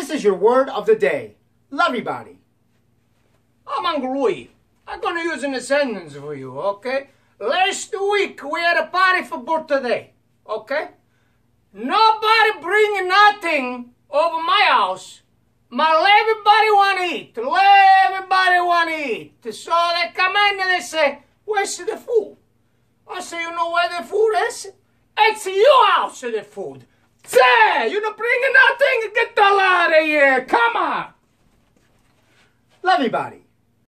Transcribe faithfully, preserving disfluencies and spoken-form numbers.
This is your word of the day. Love everybody. I'm Uncle I'm gonna use an sentence for you, okay? Last week we had a party for birthday, okay? Nobody bring nothing over my house. But everybody want to eat. Everybody want to eat. So they come in and they say, where's the food? I say, you know where the food is? It's your house, the food. Say, you don't bring nothing? Get the hell out of here. Come on. Love everybody.